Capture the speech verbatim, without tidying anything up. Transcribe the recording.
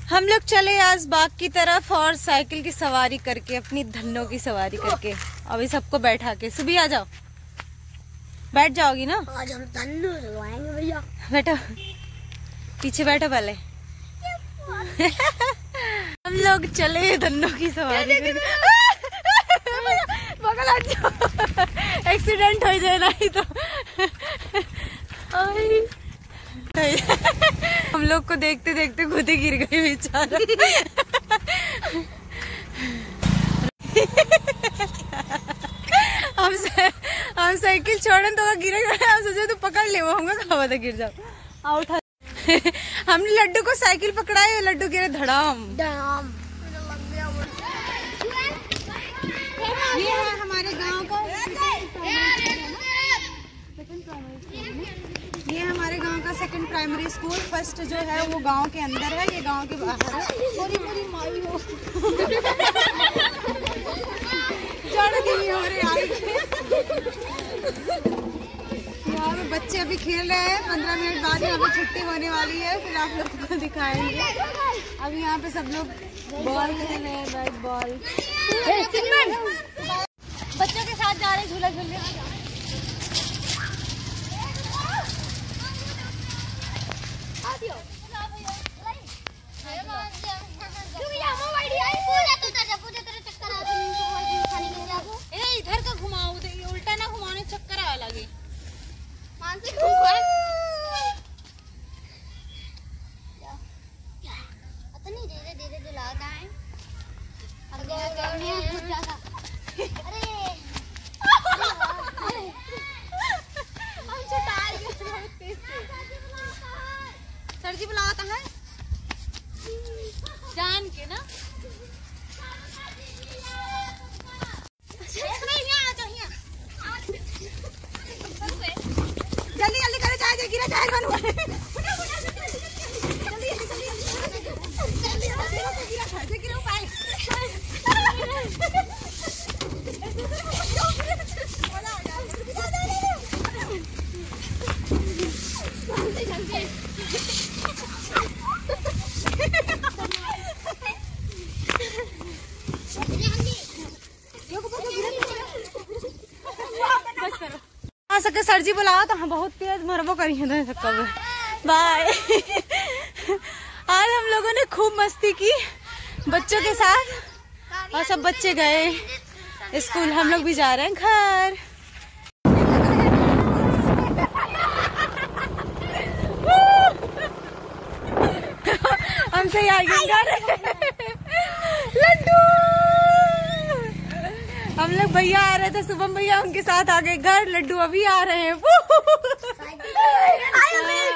हम लोग चले आज बाग की तरफ और साइकिल की सवारी करके, अपनी धन्नों की सवारी करके अभी सबको बैठा के। सुबह आ जाओ, बैठ जाओगी ना? आज हम धन्नों चलवाएंगे भैया। बैठो, पीछे बैठो पहले। हम लोग चले धन्नों की सवारी करके। बगल आ जाओ, एक्सीडेंट हो जाए नहीं तो। हम लोग को देखते देखते खुद ही गिर गई बेचारा। हम हम साइकिल छोड़े तो गिरे गए, हम सोचे तो पकड़ ले, वो होगा खावा तो गिर जाओ। आओ उठा। हमने लड्डू को साइकिल पकड़ाई, लड्डू गिरे धड़ाम। धड़ाम। ये है हमारे गांव का, ये हमारे गांव का सेकंड प्राइमरी स्कूल। फर्स्ट जो है वो गांव के अंदर है, ये गांव के बाहर है। पूरी पूरी माई हो यहाँ पे बच्चे अभी खेल रहे हैं। पंद्रह मिनट बाद यहाँ पे छुट्टी होने वाली है, फिर आप लोगों को दिखाएंगे। अभी यहाँ पे सब लोग बॉल खेल रहे हैं, बैट बॉल। बच्चों के साथ जा रहे हैं झूला झूलने। इधर का घुमाओ, उल्टा ना घुमाने, चक्कर आने लगे। धीरे धीरे जुलाता है। अरे सर जी बुलाता है जान के ना। जल्दी जल्दी करे, चाहे गिरा चाहे कौन हुआ। आ सके सर जी बुलाओ तो हम बहुत तेज मरबो करी है। बाय। आज हम लोगों ने खूब मस्ती की बच्चों के साथ, और सब बच्चे गए स्कूल, हम लोग भी जा रहे हैं घर। हमसे आगे लड्डू। हम लोग भैया आ रहे थे, शुभम भैया, उनके साथ आ गए घर। लड्डू अभी आ रहे हैं।